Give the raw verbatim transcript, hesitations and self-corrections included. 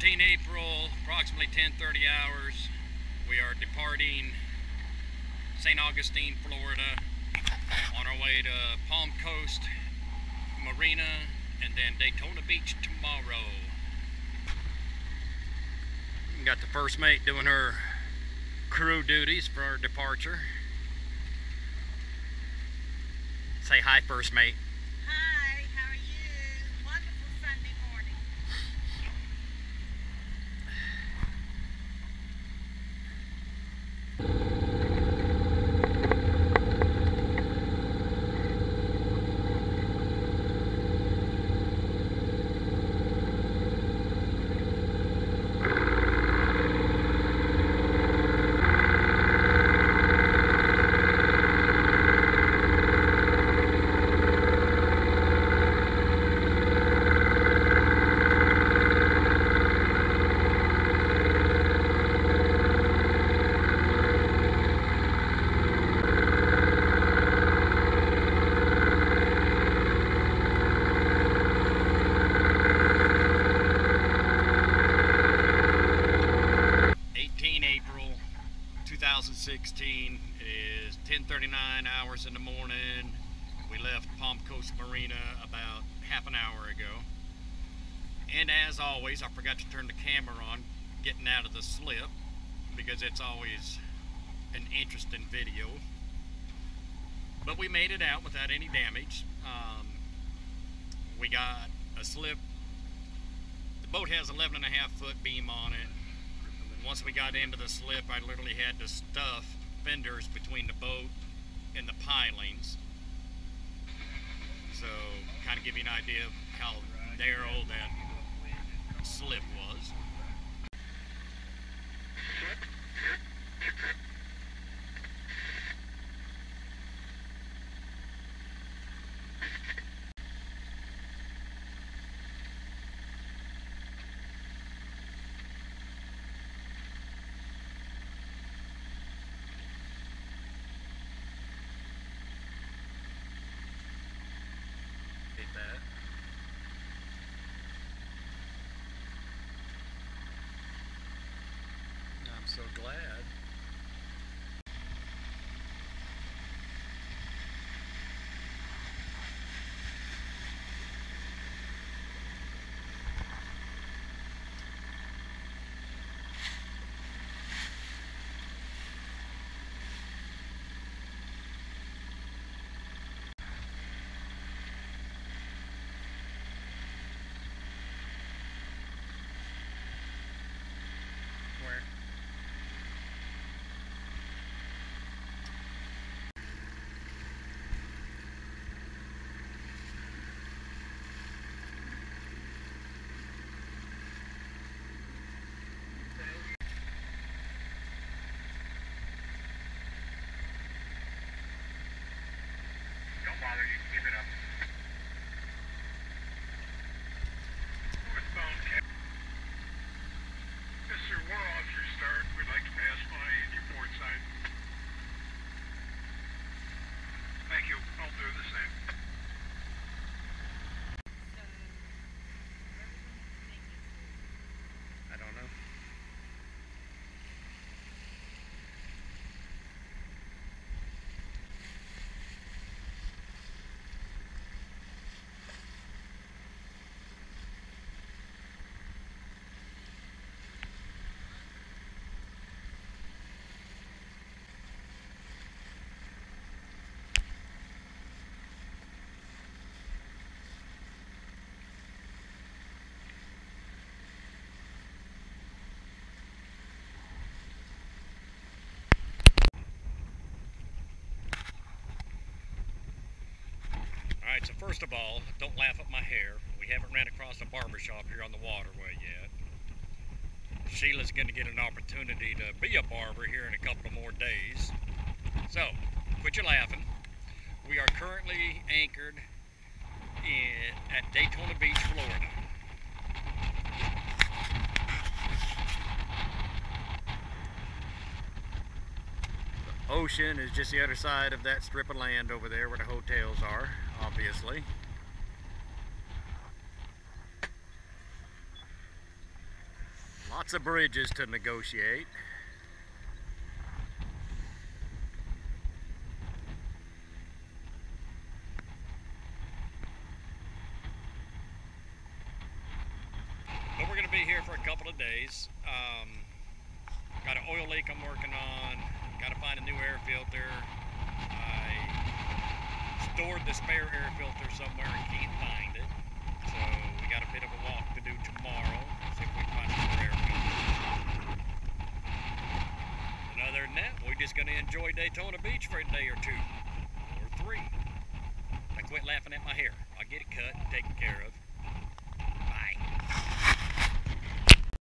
eighteenth April, approximately ten thirty hours. We are departing Saint Augustine, Florida, on our way to Palm Coast Marina and then Daytona Beach tomorrow. We got the first mate doing her crew duties for our departure. Say hi, first mate. Hi, how are you? Wonderful Sunday morning. eighteenth April two thousand sixteen. It is ten thirty-nine hours in the morning. We left Palm Coast Marina about half an hour ago. And as always, I forgot to turn the camera on getting out of the slip because it's always an interesting video. But we made it out without any damage. Um, we got a slip. The boat has eleven and a half foot beam on it. Once we got into the slip, I literally had to stuff fenders between the boat and the pilings. So, kind of give you an idea of how narrow that slip was. That. I'm so glad. Where? Don't bother, you can give it up. Northbound Cap. Yes, sir, we're off your start. We'd like to pass by in your port side. Thank you. I'll do the same. I don't know. Alright, so first of all, don't laugh at my hair. We haven't ran across a barbershop here on the waterway yet. Sheila's going to get an opportunity to be a barber here in a couple of more days. So, quit your laughing. We are currently anchored in, at Daytona Beach, Florida. The ocean is just the other side of that strip of land over there where the hotels are, obviously. Lots of bridges to negotiate. But we're going to be here for a couple of days. Um, got an oil leak I'm working on. Got to find a new air filter. I stored the spare air filter somewhere and can't find it. So we got a bit of a walk to do tomorrow. See if we can find another air filter. And other than that, we're just going to enjoy Daytona Beach for a day or two. Or three. I quit laughing at my hair. I'll get it cut and taken care of.